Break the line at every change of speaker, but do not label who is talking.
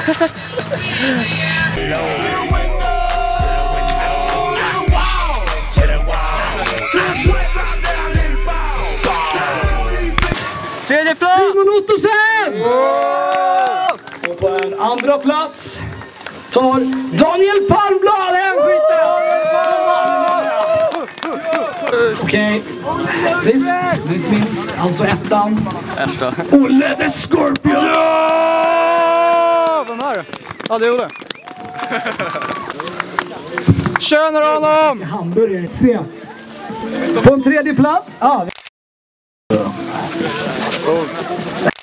Tredje plats!
Simon Ottosson! Och på en andra plats tar Daniel Palmblad, hemskytte! Okej, sist, inte minst, alltså ettan. Olle the Scorpion!
Ja! Vem är det? Ja, det är Olle. Känner honom!
Hamburgare, se. På en tredje plats.